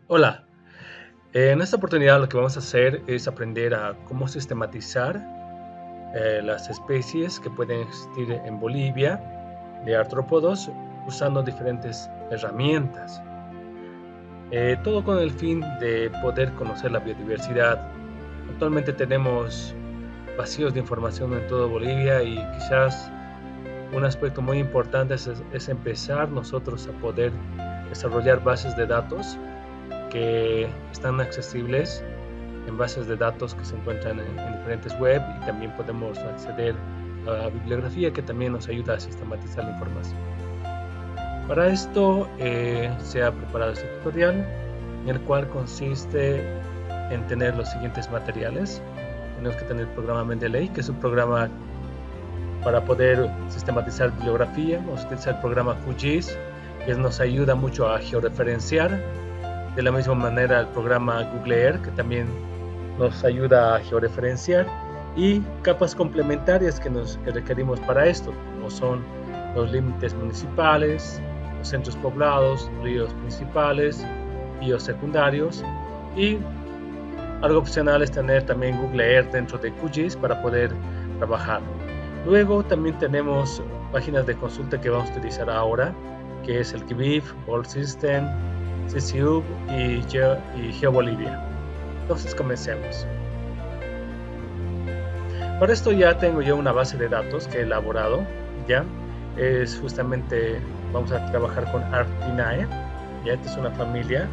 Hola, en esta oportunidad lo que vamos a hacer es aprender a cómo sistematizar las especies que pueden existir en Bolivia de artrópodos usando diferentes herramientas. Todo con el fin de poder conocer la biodiversidad. Actualmente tenemos vacíos de información en toda Bolivia y quizás un aspecto muy importante es empezar nosotros a poder desarrollar bases de datos que están accesibles en bases de datos que se encuentran en diferentes web, y también podemos acceder a bibliografía que también nos ayuda a sistematizar la información. Para esto se ha preparado este tutorial, en el cual consiste en tener los siguientes materiales. Tenemos que tener el programa Mendeley, que es un programa para poder sistematizar bibliografía. Vamos a utilizar el programa QGIS, que nos ayuda mucho a georreferenciar. De la misma manera el programa Google Earth, que también nos ayuda a georreferenciar, y capas complementarias que requerimos para esto, como son los límites municipales, los centros poblados, ríos principales, ríos secundarios, y algo opcional es tener también Google Earth dentro de QGIS para poder trabajar. Luego también tenemos páginas de consulta que vamos a utilizar ahora, que es el GBIF, World System, CCUB y GeoBolivia. Entonces comencemos. Para esto ya tengo yo una base de datos que he elaborado. Ya es justamente, vamos a trabajar con Arctinae. Ya esta es una familia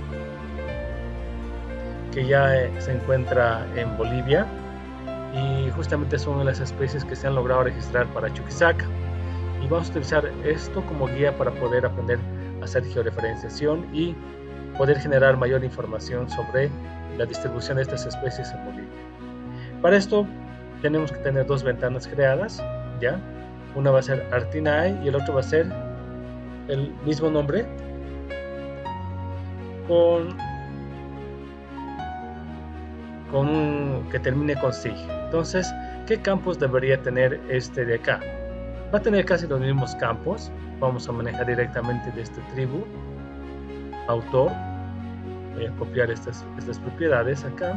que ya se encuentra en Bolivia, y justamente son las especies que se han logrado registrar para Chuquisaca, y vamos a utilizar esto como guía para poder aprender a hacer georreferenciación y poder generar mayor información sobre la distribución de estas especies en Bolivia. Para esto tenemos que tener dos ventanas creadas, ¿ya? Una va a ser Arctinae y el otro va a ser el mismo nombre que termine con SIG. Entonces, ¿qué campos debería tener este de acá? Va a tener casi los mismos campos. Vamos a manejar directamente de este tribu, autor. Voy a copiar estas propiedades acá.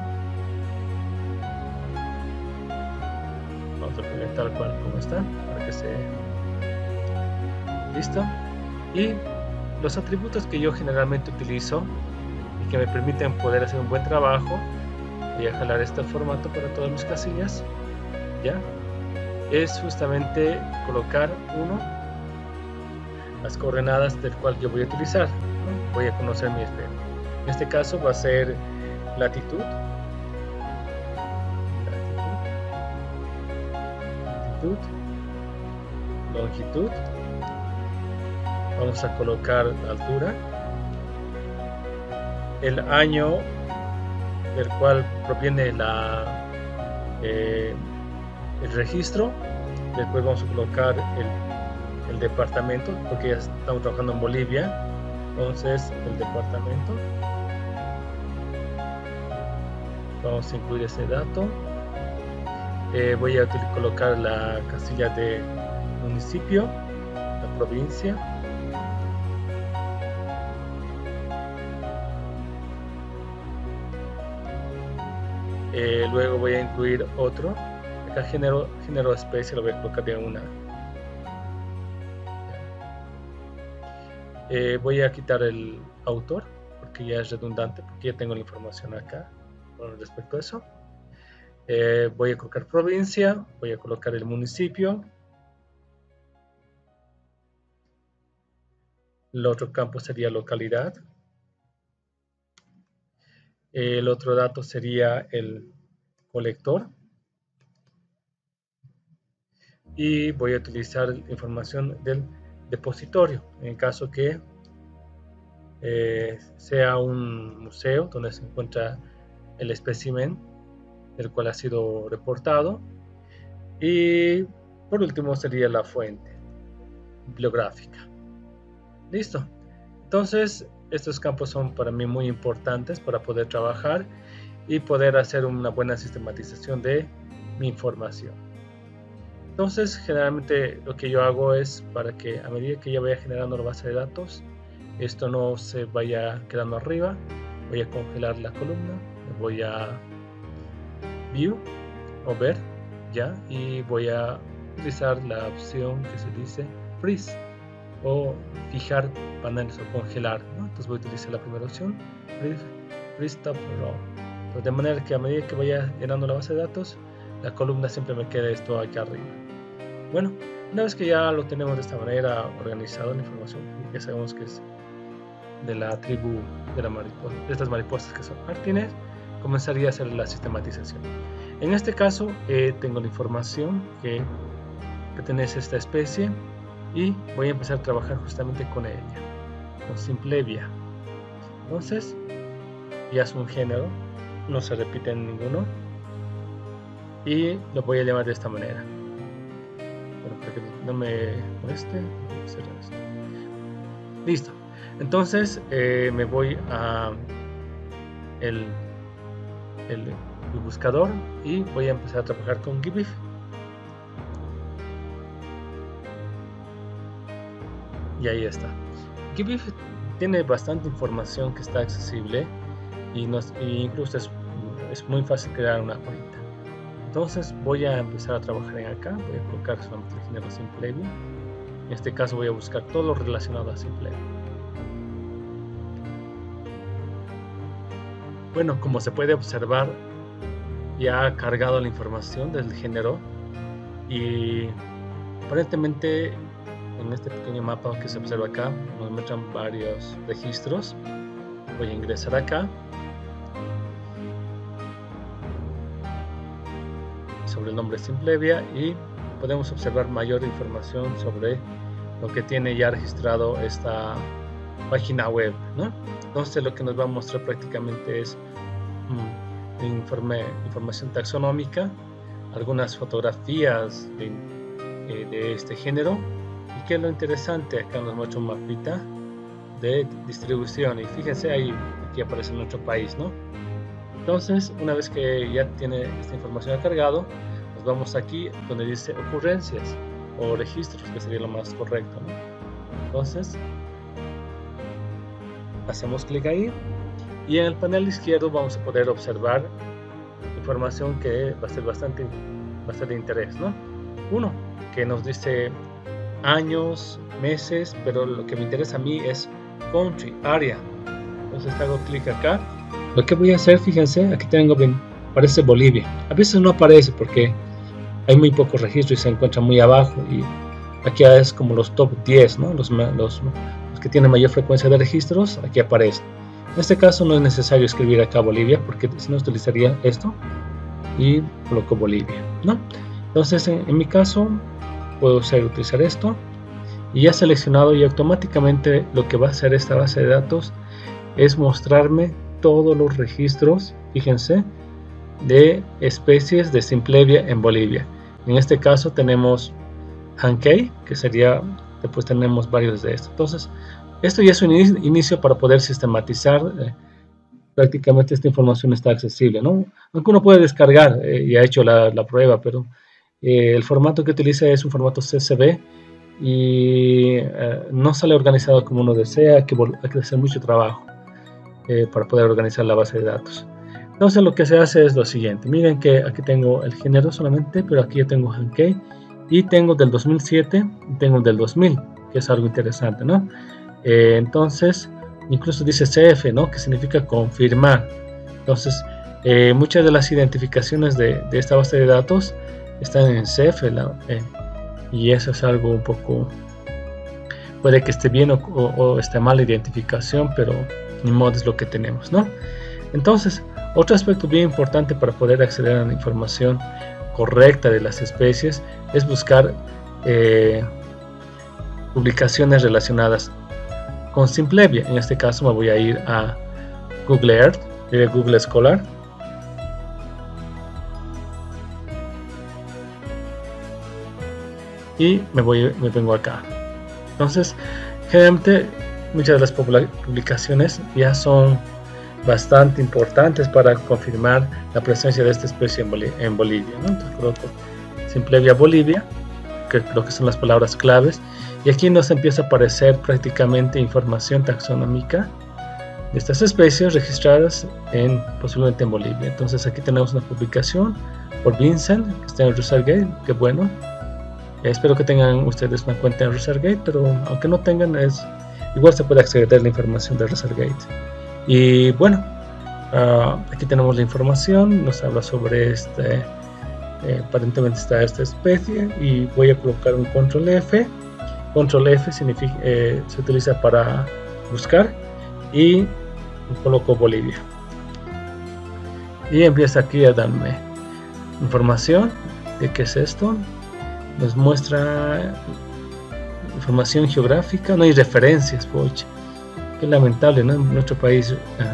Vamos a poner tal cual como está, para que se... Listo. Y los atributos que yo generalmente utilizo y que me permiten poder hacer un buen trabajo, voy a jalar este formato para todas mis casillas, ¿ya? Es justamente colocar las coordenadas del cual yo voy a utilizar, ¿no? Voy a conocer mi esfera. En este caso va a ser latitud, longitud. Vamos a colocar la altura, el año del cual proviene el registro. Después vamos a colocar el departamento, porque ya estamos trabajando en Bolivia. Entonces el departamento, vamos a incluir ese dato. Voy a colocar la casilla de municipio, la provincia. Luego voy a incluir otro. Acá género especie, lo voy a colocar de una. Voy a quitar el autor, porque ya es redundante, porque ya tengo la información acá con respecto a eso. Voy a colocar provincia, voy a colocar el municipio. El otro campo sería localidad. El otro dato sería el colector. Y voy a utilizar información del depositorio, en caso que sea un museo donde se encuentra el espécimen del cual ha sido reportado. Y por último sería la fuente bibliográfica. Listo. Entonces estos campos son para mí muy importantes para poder trabajar y poder hacer una buena sistematización de mi información. Entonces generalmente lo que yo hago es, para que a medida que ya vaya generando la base de datos, esto no se vaya quedando arriba, voy a congelar la columna, voy a View o ver, ya, y voy a utilizar la opción que se dice Freeze o fijar paneles o congelar, ¿no? Entonces voy a utilizar la primera opción, Freeze Top Row. Entonces, de manera que a medida que vaya llenando la base de datos, la columna siempre me quede esto aquí arriba. Bueno, una vez que ya lo tenemos de esta manera organizado la información, ya sabemos que es de la tribu de, de estas mariposas que son martines, comenzaría a hacer la sistematización. En este caso tengo la información que pertenece a esta especie y voy a empezar a trabajar justamente con ella, con Simplevia. Entonces ya es un género, no se repite en ninguno y lo voy a llamar de esta manera. Bueno, para que no me moleste, voy a hacer esto. Listo. Entonces me voy a el buscador y voy a empezar a trabajar con GBIF. Y ahí está. GBIF tiene bastante información que está accesible y incluso es muy fácil crear una cuenta. Entonces voy a empezar a trabajar en acá. Voy a colocar solamente el género Simplevia. En este caso voy a buscar todo lo relacionado a Simplevia. Bueno, como se puede observar, ya ha cargado la información del género y aparentemente en este pequeño mapa que se observa acá nos muestran varios registros. Voy a ingresar acá sobre el nombre Simplevia y podemos observar mayor información sobre lo que tiene ya registrado esta página web, ¿no? Entonces lo que nos va a mostrar prácticamente es información taxonómica, algunas fotografías de este género y que es lo interesante, acá nos muestra un mapita de distribución y fíjense ahí, aquí aparece nuestro país, ¿no? Entonces una vez que ya tiene esta información cargado, nos vamos aquí donde dice ocurrencias o registros, que sería lo más correcto, ¿no? Entonces hacemos clic ahí y en el panel izquierdo vamos a poder observar información que va a ser bastante de interés, ¿no? Uno, que nos dice años, meses, pero lo que me interesa a mí es country, área. Entonces hago clic acá. Lo que voy a hacer, fíjense, aquí tengo, aparece Bolivia. A veces no aparece porque hay muy pocos registros y se encuentra muy abajo y aquí es como los top 10, ¿no? Los que tienen mayor frecuencia de registros, aquí aparecen. En este caso no es necesario escribir acá Bolivia, porque si no utilizaría esto y coloco Bolivia, ¿no? Entonces en mi caso puedo utilizar esto y ya seleccionado, y automáticamente lo que va a hacer esta base de datos es mostrarme todos los registros, fíjense, de especies de Simplevia en Bolivia. En este caso tenemos Hankei, que sería, después tenemos varios de estos. Entonces esto ya es un inicio para poder sistematizar. Prácticamente esta información está accesible, ¿no? Aunque uno puede descargar, y ha hecho la prueba, pero el formato que utiliza es un formato CSV y no sale organizado como uno desea. Hay que hacer mucho trabajo para poder organizar la base de datos. Entonces lo que se hace es lo siguiente. Miren que aquí tengo el género solamente, pero aquí yo tengo Hankei y tengo del 2007 y tengo del 2000, que es algo interesante, ¿no? Entonces incluso dice CF, ¿no? Que significa confirmar. Entonces muchas de las identificaciones de esta base de datos están en CF, y eso es algo un poco, puede que esté bien o esté mal la identificación, pero ni modo, es lo que tenemos, ¿no? Entonces otro aspecto bien importante para poder acceder a la información correcta de las especies es buscar publicaciones relacionadas con Simplevia. En este caso me voy a ir a Google Earth, Google Scholar, y me vengo acá. Entonces generalmente muchas de las publicaciones ya son bastante importantes para confirmar la presencia de esta especie en Bolivia, ¿no? Entonces coloco Simplevia Bolivia, que creo que son las palabras claves, y aquí nos empieza a aparecer prácticamente información taxonómica de estas especies registradas posiblemente en Bolivia. Entonces aquí tenemos una publicación por Vincent, que está en RuSergate, que bueno. Espero que tengan ustedes una cuenta en RuSergate, pero aunque no tengan, igual se puede acceder a la información de RuSergate. Y bueno, aquí tenemos la información, nos habla sobre aparentemente está esta especie, y voy a colocar un control F. Control F significa, se utiliza para buscar, y coloco Bolivia. Y empieza aquí a darme información de qué es esto. Nos muestra información geográfica, no hay referencias, poche. Qué lamentable, ¿no? En nuestro país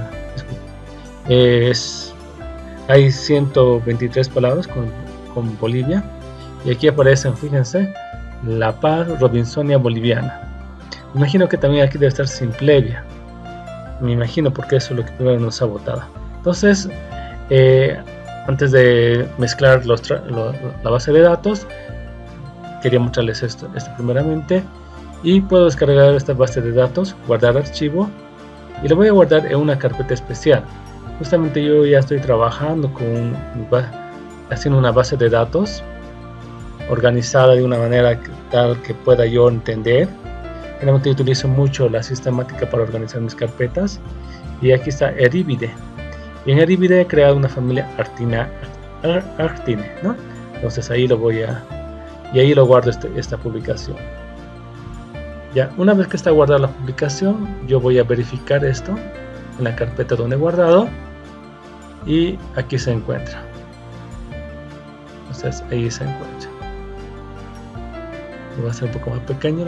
hay 123 palabras con Bolivia, y aquí aparecen, fíjense, La Paz Robinsonia boliviana. Me imagino que también aquí debe estar Simplevia, me imagino, porque eso es lo que primero nos ha votado. Entonces, antes de mezclar la base de datos, quería mostrarles esto primeramente, y puedo descargar esta base de datos, guardar archivo, y lo voy a guardar en una carpeta especial. Justamente yo ya estoy trabajando haciendo una base de datos organizada de una manera tal que pueda yo entender. Generalmente utilizo mucho la sistemática para organizar mis carpetas, y aquí está Eribide, y en Eribide he creado una familia Artine, ¿no? Entonces ahí lo guardo esta publicación. Ya, una vez que está guardada la publicación, yo voy a verificar esto en la carpeta donde he guardado, y aquí se encuentra. Entonces ahí se encuentra. Va a ser un poco más pequeño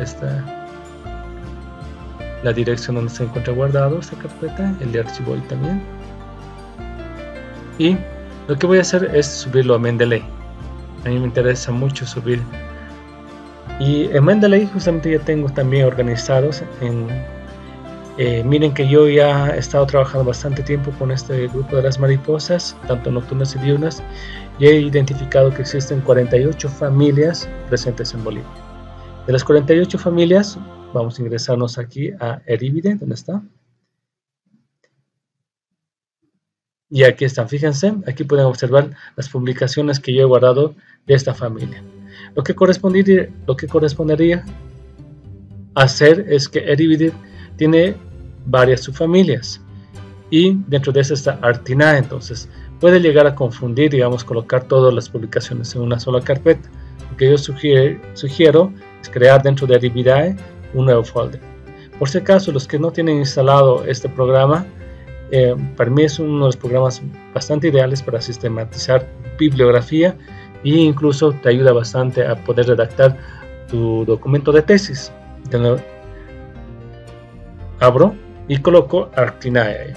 la dirección donde se encuentra guardado esta carpeta, el de archivo ahí también. Y lo que voy a hacer es subirlo a Mendeley. A mí me interesa mucho subir. Y en Mendeley justamente ya tengo también organizados miren que yo ya he estado trabajando bastante tiempo con este grupo de las mariposas, tanto nocturnas y diurnas, y he identificado que existen 48 familias presentes en Bolivia. De las 48 familias, vamos a ingresarnos aquí a Eribide, ¿dónde está? Y aquí están, fíjense, aquí pueden observar las publicaciones que yo he guardado de esta familia. Lo que correspondería hacer es que Eribide tiene varias subfamilias, y dentro de esa está Artinae. Entonces puede llegar a confundir, digamos, colocar todas las publicaciones en una sola carpeta. Lo que yo sugiero es crear dentro de Eribidae un nuevo folder. Por si acaso, los que no tienen instalado este programa, para mí es uno de los programas bastante ideales para sistematizar bibliografía, e incluso te ayuda bastante a poder redactar tu documento de tesis. Entonces, abro y coloco Artinae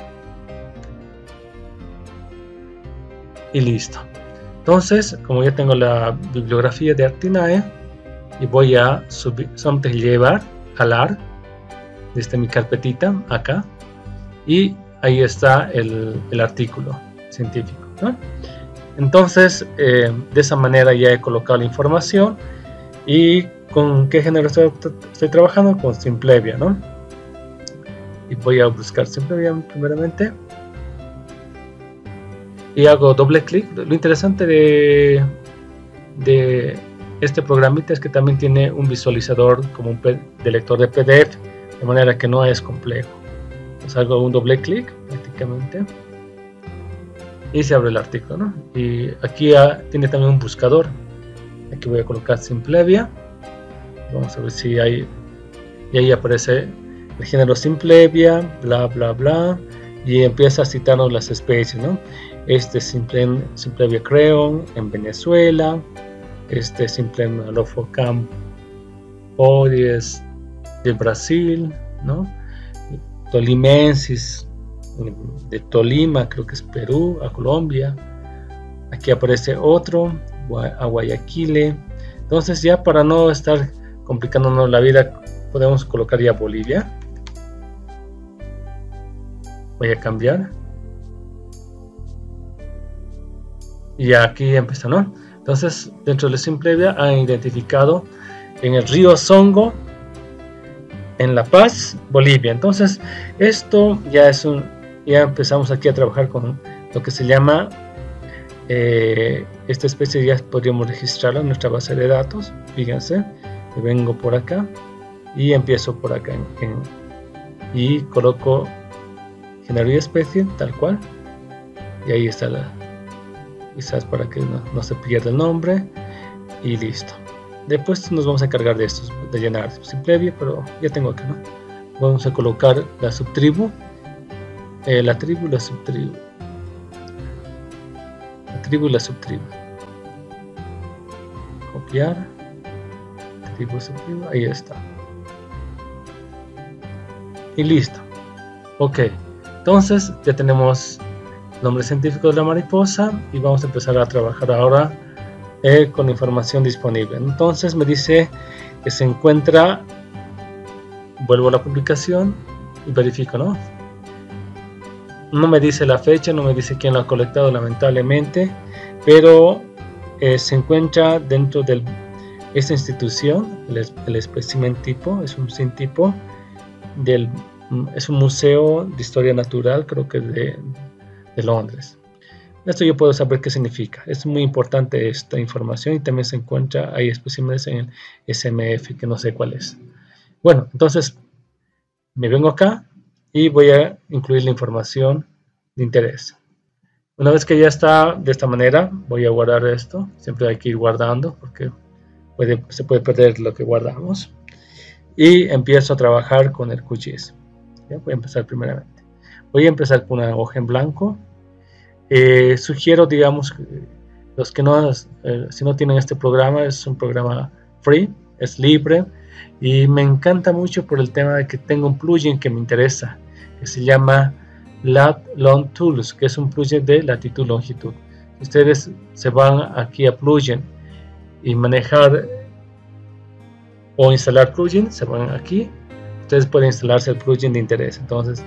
y listo. Entonces, como ya tengo la bibliografía de Artinae, y voy a subir, jalar desde mi carpetita acá, y ahí está el artículo científico, ¿no? Entonces, de esa manera ya he colocado la información. ¿Y con qué género estoy trabajando? Con Simplevia, ¿no? Y voy a buscar Simplevia primeramente, y hago doble clic. Lo interesante de este programita es que también tiene un visualizador como de lector de PDF, de manera que no es complejo. Entonces hago un doble clic prácticamente, y se abre el artículo, ¿no? Y aquí tiene también un buscador. Aquí voy a colocar Simplevia. Vamos a ver si hay, y ahí aparece el género Simplevia, bla bla bla, y empieza a citarnos las especies, ¿no? Simplevia creon en Venezuela, Simplevia lofocampoides de Brasil, ¿no? Tolimensis de Tolima, creo que es Perú, a Colombia. Aquí aparece otro, a Guayaquil. Entonces, ya para no estar complicándonos la vida, podemos colocar ya Bolivia. Voy a cambiar, y aquí empieza, ¿no? Entonces, dentro de Simplevia han identificado en el río Songo en La Paz, Bolivia. Entonces esto ya ya empezamos aquí a trabajar con lo que se llama esta especie. Ya podríamos registrarla en nuestra base de datos. Fíjense, vengo por acá y empiezo por acá y coloco generar especie tal cual, y ahí está quizás para que no se pierda el nombre, y listo. Después nos vamos a encargar de estos, de llenar sin previo, pero ya tengo acá, ¿no? Vamos a colocar la subtribu, la tribu y la subtribu, la tribu y la subtribu, copiar, tribu, subtribu, ahí está, y listo. Ok, entonces ya tenemos nombre científico de la mariposa y vamos a empezar a trabajar ahora con información disponible. Entonces me dice que se encuentra, vuelvo a la publicación y verifico, ¿no? No me dice la fecha, no me dice quién lo ha colectado, lamentablemente, pero se encuentra dentro de esta institución, el espécimen tipo, es un sin tipo, es un museo de historia natural, creo que de Londres. Esto yo puedo saber qué significa. Es muy importante esta información, y también se encuentra, hay especímenes en el SMF que no sé cuál es. Bueno, entonces me vengo acá y voy a incluir la información de interés. Una vez que ya está de esta manera, voy a guardar esto. Siempre hay que ir guardando porque se puede perder lo que guardamos. Y empiezo a trabajar con el QGIS. Voy a empezar primeramente. Voy a empezar con una hoja en blanco. Sugiero, digamos, los que si no tienen este programa, es un programa free, es libre, y me encanta mucho por el tema de que tengo un plugin que me interesa, que se llama Lat-Long Tools, que es un plugin de latitud longitud. Ustedes se van aquí a plugin y manejar o instalar plugin, se van aquí, ustedes pueden instalarse el plugin de interés. Entonces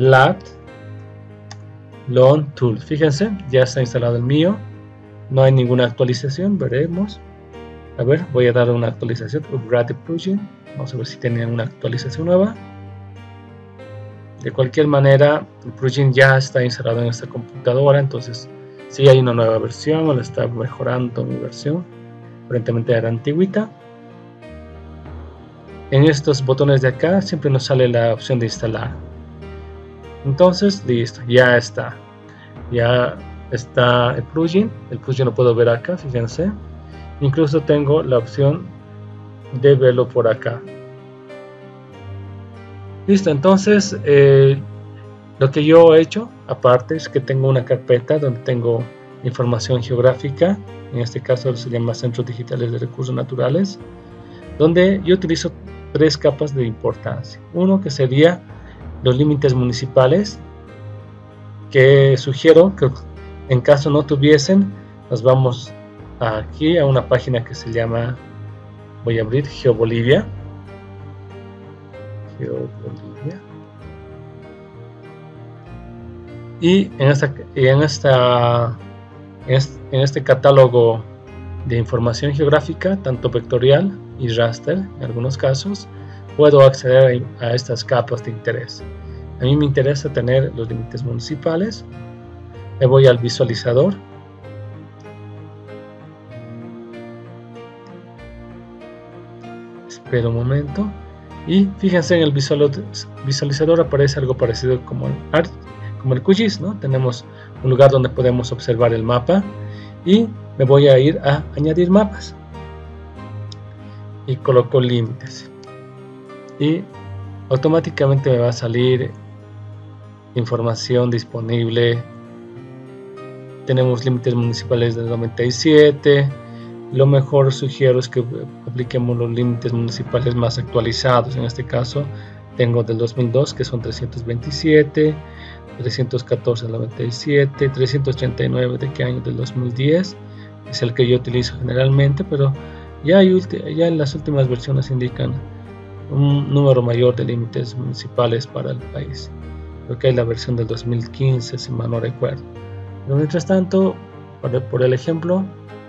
Lat-Long Tools, fíjense, ya está instalado el mío, no hay ninguna actualización, veremos. A ver, voy a dar una actualización, upgrade plugin, vamos a ver si tiene una actualización nueva. De cualquier manera, el plugin ya está instalado en esta computadora, entonces si hay una nueva versión o le está mejorando mi versión, aparentemente era antigüita. En estos botones de acá siempre nos sale la opción de instalar. Entonces, listo, ya está el plugin lo puedo ver acá, fíjense. Incluso tengo la opción de verlo por acá. Listo, entonces lo que yo he hecho aparte es que tengo una carpeta donde tengo información geográfica, en este caso se llama Centros Digitales de Recursos Naturales, donde yo utilizo tres capas de importancia. Uno que sería los límites municipales, que sugiero que en caso no tuviesen, nos vamos aquí a una página que se llama, voy a abrir GeoBolivia. Y en este catálogo de información geográfica, tanto vectorial y raster, en algunos casos, puedo acceder a estas capas de interés. A mí me interesa tener los límites municipales. Me voy al visualizador. Espero un momento. Y fíjense, en el visualizador aparece algo parecido como el QGIS, ¿no? Tenemos un lugar donde podemos observar el mapa. Y me voy a ir a añadir mapas. Y coloco límites. Y automáticamente me va a salir información disponible. Tenemos límites municipales del 97. Lo mejor sugiero es que apliquemos los límites municipales más actualizados. En este caso tengo del 2002, que son 327, 314 del 97, 339 de qué año, del 2010. Es el que yo utilizo generalmente, pero ya en las últimas versiones indican un número mayor de límites municipales para el país. Creo que es la versión del 2015, si mal no recuerdo. Pero mientras tanto, por el ejemplo,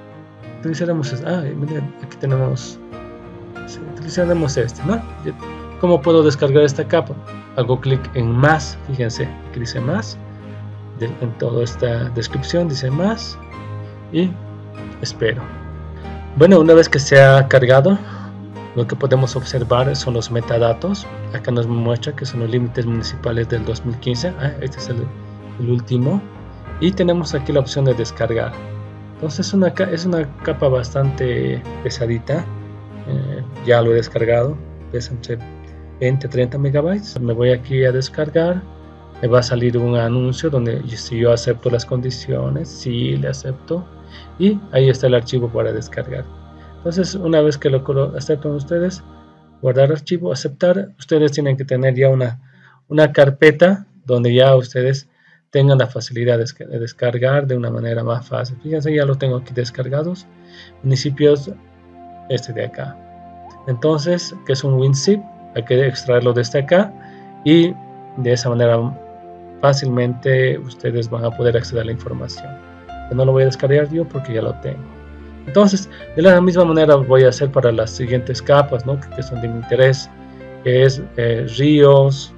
utilizaremos miren, aquí tenemos, utilizaremos este, ¿no? ¿Cómo puedo descargar esta capa? Hago clic en más, fíjense, aquí dice más, en toda esta descripción dice más, y espero. Bueno, una vez que se ha cargado, lo que podemos observar son los metadatos. Acá nos muestra que son los límites municipales del 2015. Este es el último. Y tenemos aquí la opción de descargar. Entonces es una capa bastante pesadita. Ya lo he descargado. Pesa entre 20 a 30 megabytes. Me voy aquí a descargar. Me va a salir un anuncio donde si yo acepto las condiciones, sí le acepto. Y ahí está el archivo para descargar. Entonces, una vez que lo aceptan ustedes, guardar archivo, aceptar, ustedes tienen que tener ya una carpeta donde ya ustedes tengan la facilidad de descargar de una manera más fácil. Fíjense, ya lo tengo aquí descargados. Municipios, este de acá. Entonces, que es un WinZip, hay que extraerlo desde acá y de esa manera fácilmente ustedes van a poder acceder a la información. Yo no lo voy a descargar yo porque ya lo tengo. Entonces, de la misma manera voy a hacer para las siguientes capas, ¿no? que son de mi interés, que es ríos,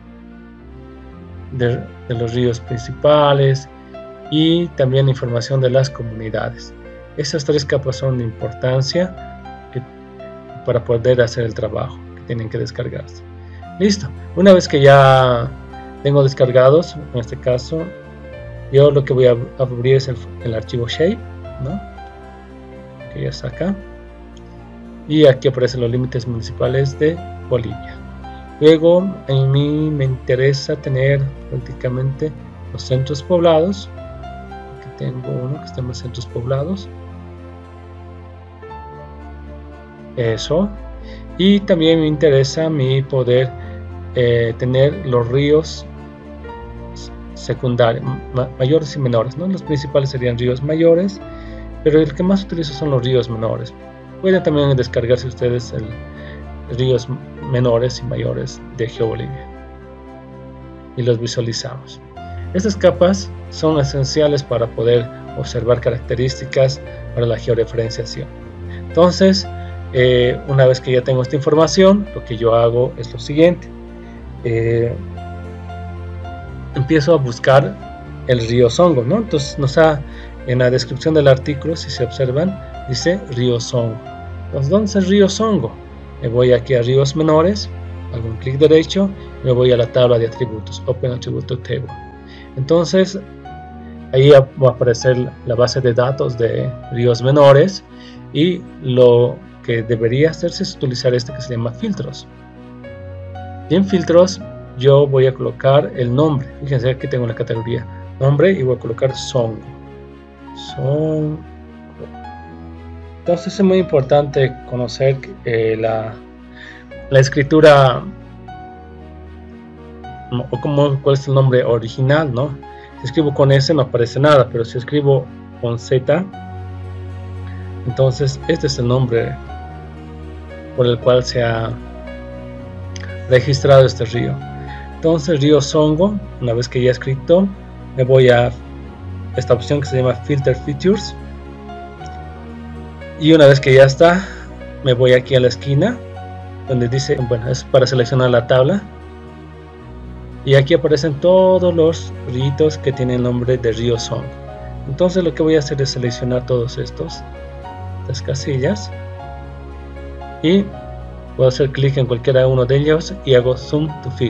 de los ríos principales y también información de las comunidades. Esas tres capas son de importancia para poder hacer el trabajo que tienen que descargarse. Listo. Una vez que ya tengo descargados, en este caso, yo lo que voy a abrir es el archivo shape, ¿no? Que ya está acá. Y aquí aparecen los límites municipales de Bolivia. Luego, a mí me interesa tener prácticamente los centros poblados. Aquí tengo uno que está en los centros poblados. Eso. Y también me interesa poder tener los ríos secundarios, mayores y menores, ¿no? Los principales serían ríos mayores, pero el que más utilizo son los ríos menores. Pueden también descargarse ustedes ríos menores y mayores de GeoBolivia y los visualizamos. Estas capas son esenciales para poder observar características para la georreferenciación. Entonces, una vez que ya tengo esta información, lo que yo hago es lo siguiente. Empiezo a buscar el río Songo, ¿no? Entonces en la descripción del artículo, si se observan, dice río Songo. Entonces, ¿dónde es el río Songo? Me voy aquí a ríos menores, hago un clic derecho, me voy a la tabla de atributos, Open Attribute Table. Entonces, ahí va a aparecer la base de datos de ríos menores y lo que debería hacerse es utilizar este que se llama filtros. Y en filtros yo voy a colocar el nombre. Fíjense, aquí tengo la categoría nombre y voy a colocar Songo. Entonces es muy importante conocer la escritura o cuál es el nombre original, ¿no? Si escribo con S no aparece nada, pero si escribo con Z, entonces este es el nombre por el cual se ha registrado este río. Entonces río Songo, una vez que ya he escrito, me voy a esta opción que se llama Filter Features y una vez que ya está, me voy aquí a la esquina donde dice, bueno, es para seleccionar la tabla y aquí aparecen todos los ríos que tienen el nombre de río Songo. Entonces lo que voy a hacer es seleccionar todos estas casillas y puedo hacer clic en cualquiera uno de ellos y hago Zoom to Fit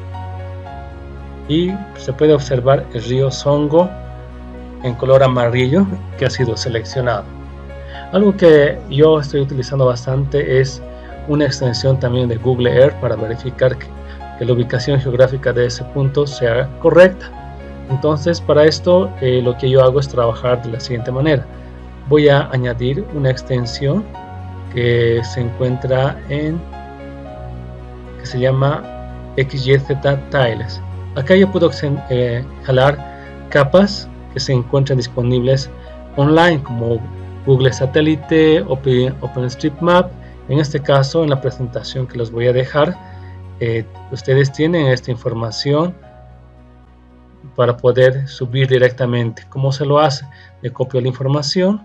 y se puede observar el río Songo en color amarillo que ha sido seleccionado. Algo que yo estoy utilizando bastante es una extensión también de Google Earth para verificar que la ubicación geográfica de ese punto sea correcta. Entonces, para esto lo que yo hago es trabajar de la siguiente manera. Voy a añadir una extensión que se encuentra que se llama XYZ Tiles. Acá yo puedo jalar capas que se encuentran disponibles online como Google Satélite, OpenStreetMap. En este caso, en la presentación que les voy a dejar, ustedes tienen esta información para poder subir directamente. ¿Cómo se lo hace? Le copio la información,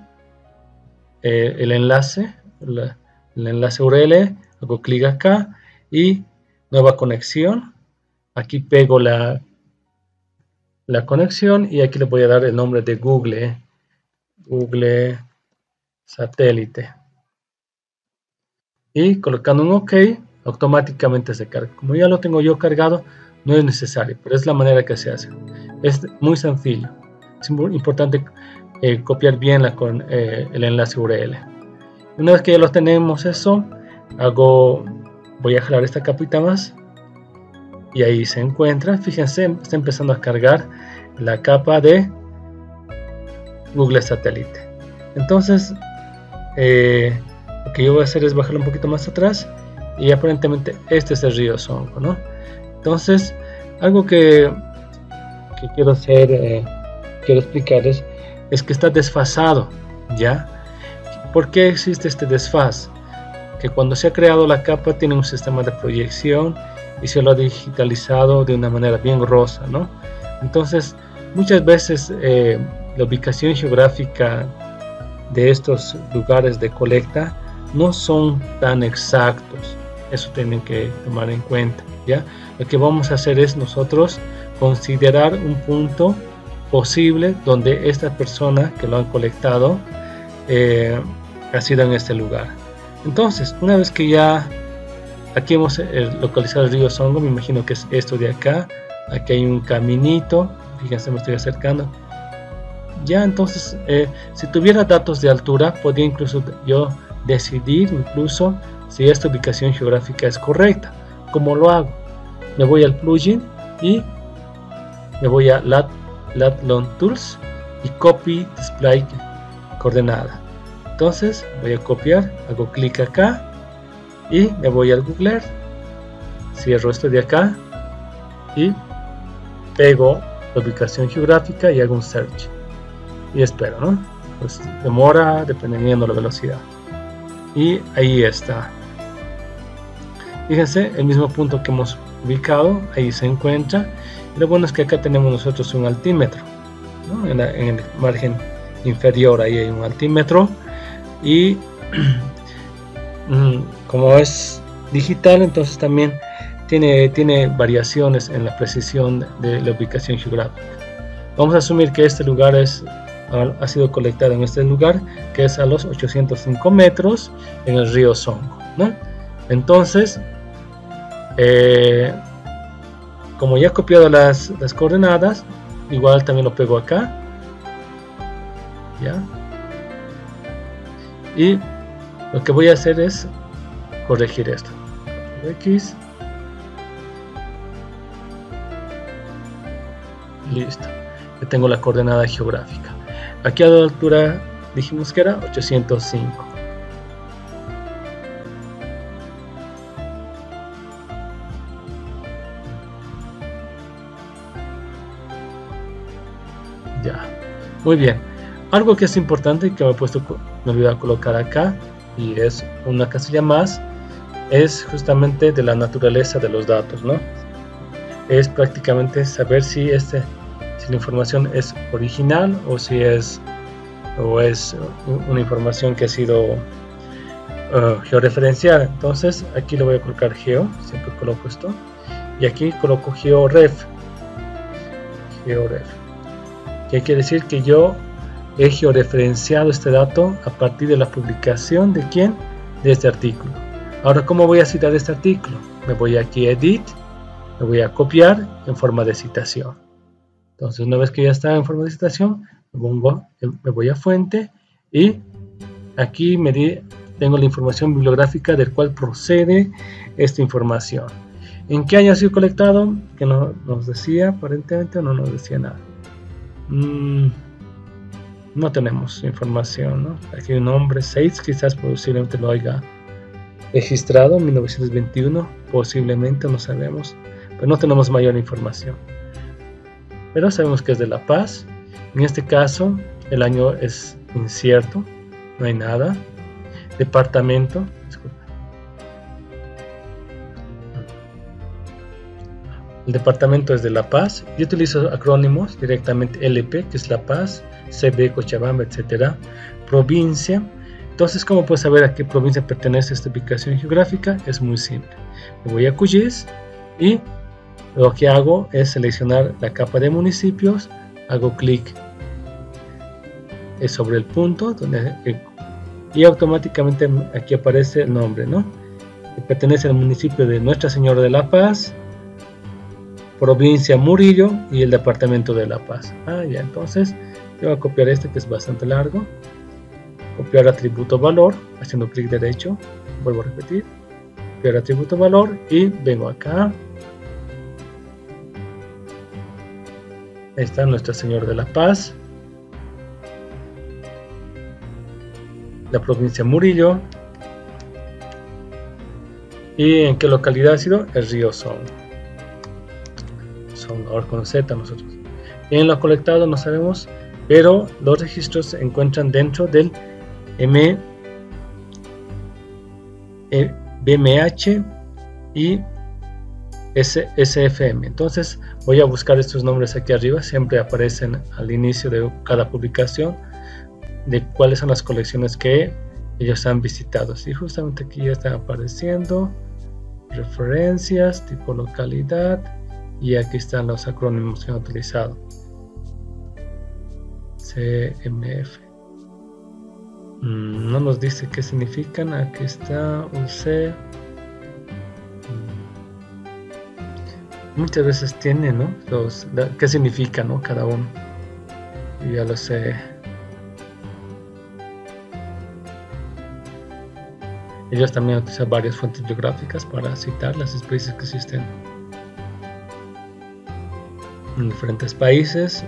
el enlace URL, hago clic acá y nueva conexión. Aquí pego la conexión y aquí le voy a dar el nombre de Google Satélite. Y colocando un OK, automáticamente se carga. Como ya lo tengo yo cargado, no es necesario, pero es la manera que se hace. Es muy sencillo. Es muy importante copiar bien el enlace URL. Una vez que ya lo tenemos eso, voy a jalar esta capita más y ahí se encuentra. Fíjense, está empezando a cargar la capa de Google Satélite. Entonces lo que yo voy a hacer es bajarlo un poquito más atrás y aparentemente este es el río Songo, ¿no? Entonces algo que quiero hacer, quiero explicarles es que está desfasado, ¿ya? ¿Por qué existe este desfase? Que cuando se ha creado la capa tiene un sistema de proyección y se lo ha digitalizado de una manera bien rosa, ¿no? Entonces muchas veces la ubicación geográfica de estos lugares de colecta no son tan exactos. Eso tienen que tomar en cuenta, ¿ya? Lo que vamos a hacer es nosotros considerar un punto posible donde esta persona que lo han colectado ha sido en este lugar. Entonces, una vez que ya aquí hemos localizado el río Songo, me imagino que es esto de acá. Aquí hay un caminito, fíjense, me estoy acercando. Ya, entonces, si tuviera datos de altura, podría incluso yo decidir incluso si esta ubicación geográfica es correcta. ¿Cómo lo hago? Me voy al plugin y me voy a Lat-Long Tools y Copy Display Coordenada. Entonces voy a copiar, hago clic acá y me voy al Google Earth, cierro esto de acá y pego la ubicación geográfica y hago un search y espero, ¿no? Pues demora dependiendo de la velocidad y ahí está. Fíjense, el mismo punto que hemos ubicado, ahí se encuentra. Y lo bueno es que acá tenemos nosotros un altímetro, ¿no? En el margen inferior ahí hay un altímetro y como es digital, entonces también tiene variaciones en la precisión de la ubicación geográfica. Vamos a asumir que este lugar ha sido colectado en este lugar, que es a los 805 metros en el río Songo, ¿no? Entonces, como ya he copiado las coordenadas, igual también lo pego acá, ¿ya? Y lo que voy a hacer es corregir esto. X. Listo. Ya tengo la coordenada geográfica. Aquí a la altura dijimos que era 805. Ya. Muy bien. Algo que es importante y que me olvidé colocar acá, y es una casilla más, es justamente de la naturaleza de los datos, ¿no? Es prácticamente saber si la información es original o si es una información que ha sido georreferenciada. Entonces aquí le voy a colocar geo, siempre coloco esto, y aquí coloco georef, que quiere decir que yo he georreferenciado este dato a partir de la publicación de quién, de este artículo. Ahora, ¿cómo voy a citar este artículo? Me voy aquí a Edit, me voy a copiar en forma de citación. Entonces, una vez que ya está en forma de citación, me voy a fuente y aquí tengo la información bibliográfica del cual procede esta información. ¿En qué año ha sido colectado? Que no nos decía, aparentemente no nos decía nada. No tenemos información, ¿no? Aquí un nombre, 6, quizás posiblemente lo haya registrado en 1921, posiblemente, no sabemos, pero no tenemos mayor información. Pero sabemos que es de La Paz. En este caso, el año es incierto, no hay nada. Departamento, disculpa. El departamento es de La Paz. Yo utilizo acrónimos directamente LP, que es La Paz, CB, Cochabamba, etcétera. Provincia. Entonces, ¿cómo puedes saber a qué provincia pertenece esta ubicación geográfica? Es muy simple. Me voy a QGIS y lo que hago es seleccionar la capa de municipios, hago clic sobre el punto y automáticamente aquí aparece el nombre, ¿no? Que pertenece al municipio de Nuestra Señora de la Paz, provincia Murillo y el departamento de La Paz. Ya, entonces yo voy a copiar este que es bastante largo, copiar atributo valor, haciendo clic derecho, vuelvo a repetir, copiar atributo valor y vengo acá. Ahí está Nuestra Señora de la Paz, la provincia Murillo, y en qué localidad ha sido el río Son, ahora con Z nosotros. En lo colectado no sabemos, pero los registros se encuentran dentro del BMH y SFM. Entonces voy a buscar estos nombres aquí arriba, siempre aparecen al inicio de cada publicación de cuáles son las colecciones que ellos han visitado. Y justamente aquí ya están apareciendo referencias, tipo localidad, y aquí están los acrónimos que han utilizado. CMF. No nos dice qué significan. Aquí está UC. Muchas veces tiene, ¿no? ¿Qué significa, ¿no? Cada uno. Y ya lo sé. Ellos también utilizan varias fuentes bibliográficas para citar las especies que existen en diferentes países.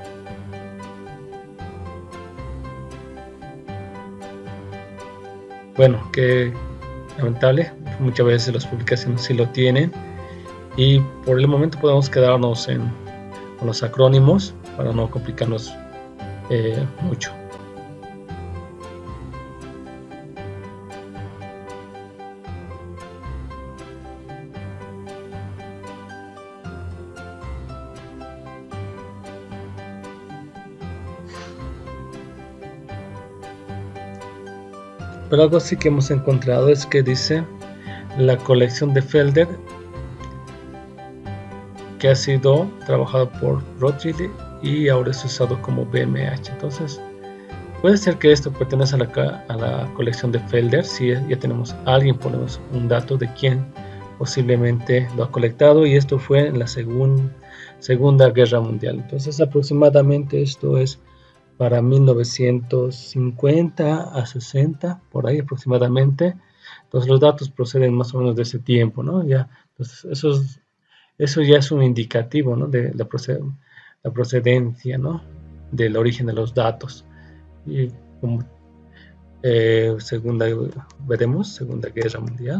Bueno, que lamentable, muchas veces las publicaciones sí lo tienen, y por el momento podemos quedarnos con los acrónimos para no complicarnos mucho. Pero algo sí que hemos encontrado es que dice la colección de Felder, que ha sido trabajado por Rothschild y ahora es usado como BMH. Entonces puede ser que esto pertenece a la colección de Felder. Si ya tenemos a alguien, ponemos un dato de quién posiblemente lo ha colectado, y esto fue en la Segunda Guerra Mundial. Entonces aproximadamente esto es para 1950 a 60, por ahí aproximadamente. Entonces los datos proceden más o menos de ese tiempo, ¿no? Ya, entonces eso ya es un indicativo, ¿no? De la procedencia, ¿no? Del origen de los datos. Y como veremos, Segunda Guerra Mundial.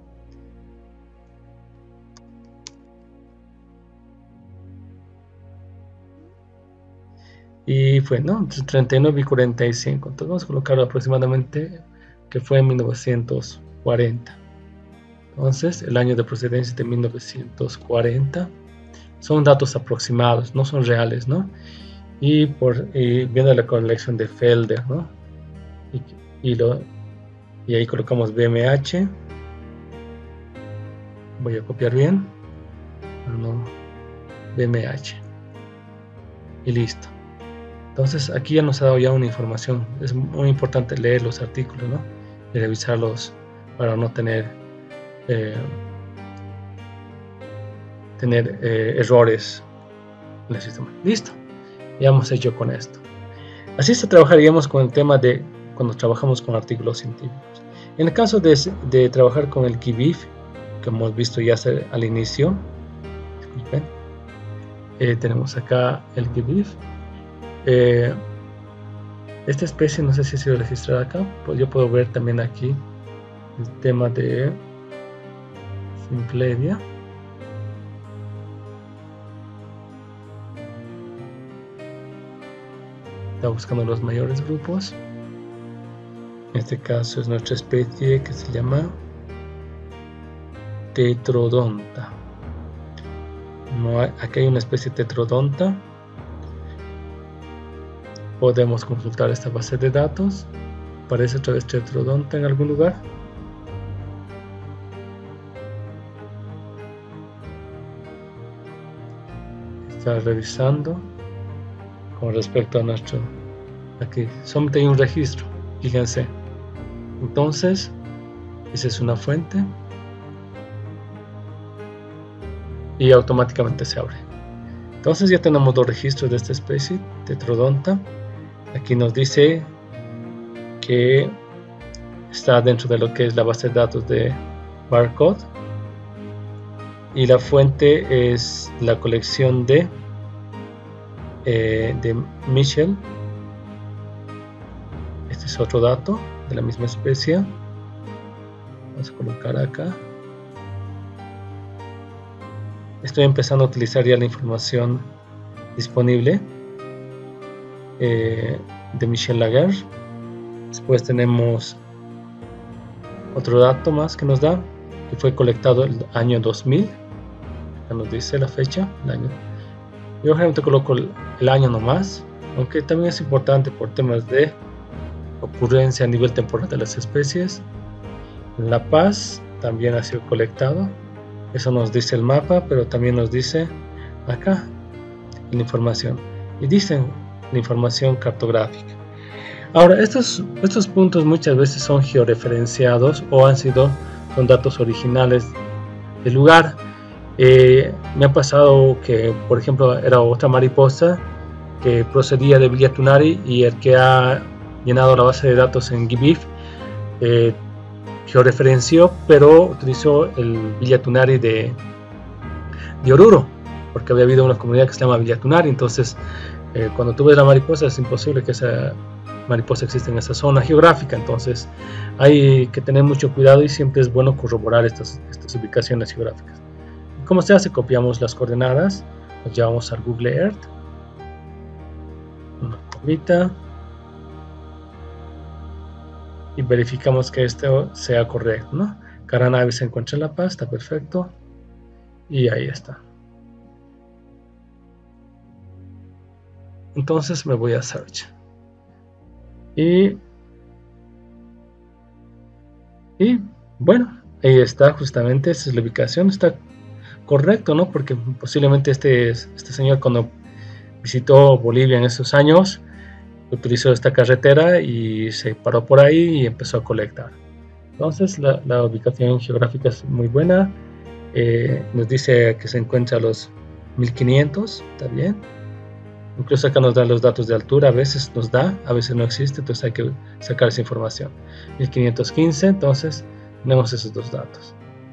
Y fue, ¿no? Entre 39 y 45. Entonces vamos a colocar aproximadamente que fue en 1940. Entonces el año de procedencia de 1940. Son datos aproximados, no son reales, ¿no? Y viendo la colección de Felder, ¿no? Y ahí colocamos BMH. Voy a copiar bien. No, BMH. Y listo. Entonces aquí ya nos ha dado ya una información. Es muy importante leer los artículos, ¿no? Y revisarlos para no tener errores en el sistema. Listo, ya hemos hecho con esto. Así se trabajaríamos con el tema de cuando trabajamos con artículos científicos. En el caso de trabajar con el GBIF, que hemos visto ya al inicio, disculpen, tenemos acá el GBIF. Esta especie no sé si ha sido registrada acá, pues yo puedo ver también aquí el tema de Simpledia. Está buscando los mayores grupos. En este caso es nuestra especie que se llama Tetrodonta. Aquí hay una especie Tetrodonta. Podemos consultar esta base de datos. Aparece otra vez Tetrodonta en algún lugar. está revisando con respecto a nuestro. Aquí solamente hay un registro, fíjense. Entonces, esa es una fuente y automáticamente se abre. Entonces ya tenemos dos registros de esta especie, Tetrodonta. Aquí nos dice que está dentro de lo que es la base de datos de Barcode, y la fuente es la colección de Michel. Este es otro dato de la misma especie. Vamos a colocar acá. Estoy empezando a utilizar ya la información disponible de Michel Laguerre. Después tenemos otro dato más que nos da, que fue colectado el año 2000. Acá nos dice la fecha, el año. Yo generalmente coloco el año nomás, aunque también es importante por temas de ocurrencia a nivel temporal de las especies. La Paz también ha sido colectado. Eso nos dice el mapa, pero también nos dice acá la información. Y dicen la información cartográfica. Ahora, estos puntos muchas veces son georreferenciados o son datos originales del lugar. Me ha pasado que, por ejemplo, era otra mariposa que procedía de Villa Tunari, y el que ha llenado la base de datos en GBIF georreferenció, pero utilizó el Villa Tunari de Oruro, porque había habido una comunidad que se llama Villa Tunari. Entonces, cuando tú ves la mariposa, es imposible que esa mariposa exista en esa zona geográfica. Entonces, hay que tener mucho cuidado y siempre es bueno corroborar estas ubicaciones geográficas. ¿Cómo se hace? Copiamos las coordenadas, nos llevamos al Google Earth, una comita, y verificamos que esto sea correcto, ¿no? Caranavi se encuentra en La Paz, está perfecto, y ahí está. Entonces me voy a Search y bueno, ahí está, justamente esa es la ubicación, está correcto, ¿no? Porque posiblemente este señor, cuando visitó Bolivia en esos años, utilizó esta carretera y se paró por ahí y empezó a colectar. Entonces la ubicación geográfica es muy buena. Nos dice que se encuentra a los 1500, está bien. Incluso acá nos da los datos de altura, a veces nos da, a veces no existe, entonces hay que sacar esa información. 1515, entonces tenemos esos dos datos.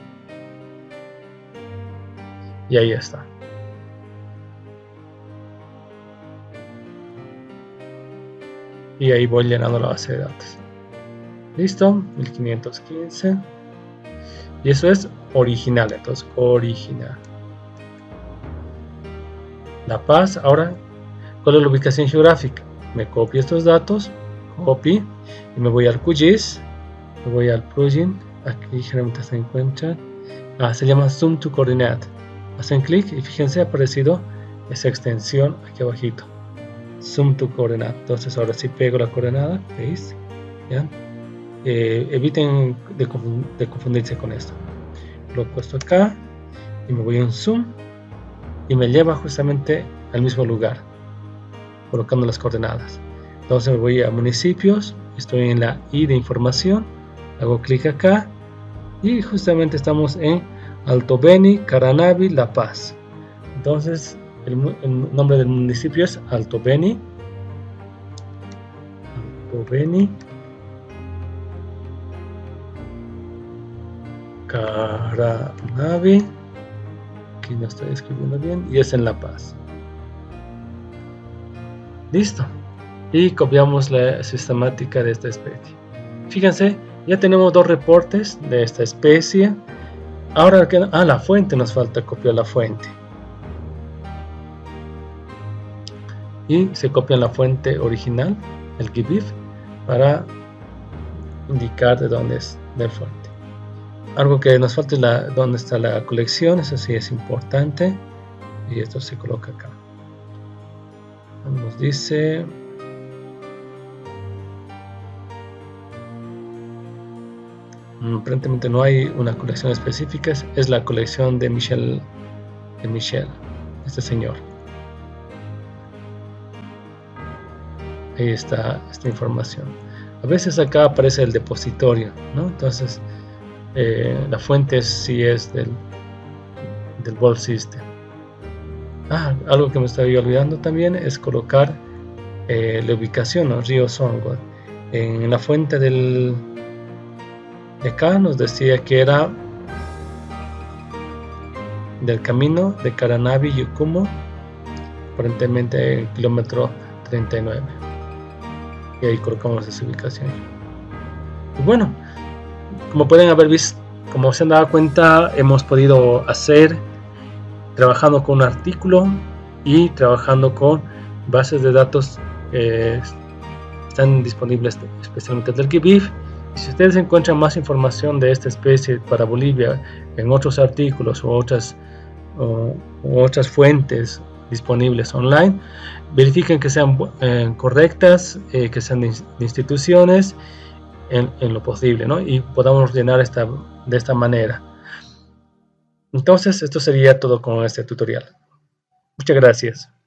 Y ahí está. Y ahí voy llenando la base de datos. Listo, 1515. Y eso es original, entonces original. La Paz. Ahora, ¿cuál es la ubicación geográfica? Me copio estos datos, copy, y me voy al QGIS, me voy al plugin. Aquí generalmente se encuentra, se llama Zoom to Coordinate. Hacen clic y fíjense, ha aparecido esa extensión aquí abajito, Zoom to Coordinate. Entonces ahora sí pego la coordenada, ¿veis? ¿Ya? Eviten de confundirse con esto. Lo he puesto acá y me voy a un zoom y me lleva justamente al mismo lugar, colocando las coordenadas. Entonces me voy a municipios, estoy en la I de información, hago clic acá y justamente estamos en Alto Beni, Caranavi, La Paz. Entonces el nombre del municipio es Alto Beni. Alto Beni, Caranavi. Aquí no estoy escribiendo bien. Y es en La Paz. Listo. Y copiamos la sistemática de esta especie. Fíjense, ya tenemos dos reportes de esta especie. Ahora que la fuente, nos falta copiar la fuente. Y se copia la fuente original, el GBIF, para indicar de dónde es la fuente. Algo que nos falta es dónde está la colección, eso sí es importante. Y esto se coloca acá. Nos dice... aparentemente no hay una colección específica, es la colección de Michel, este señor. ahí está esta información. A veces acá aparece el depositorio, ¿no? Entonces la fuente sí es del Vault System. Algo que me estaba olvidando también es colocar la ubicación, ¿no? Río Songo. En la fuente de acá nos decía que era del camino de Caranavi-Yucumo, aparentemente el kilómetro 39. Y ahí colocamos esa ubicación. Y bueno, como pueden haber visto, como se han dado cuenta, hemos podido hacer trabajando con un artículo y trabajando con bases de datos que están disponibles especialmente del GBIF. Y si ustedes encuentran más información de esta especie para Bolivia en otros artículos u otras fuentes disponibles online, verifiquen que sean correctas, que sean de instituciones en lo posible, ¿no? Y podamos ordenar de esta manera. Entonces, esto sería todo con este tutorial. Muchas gracias.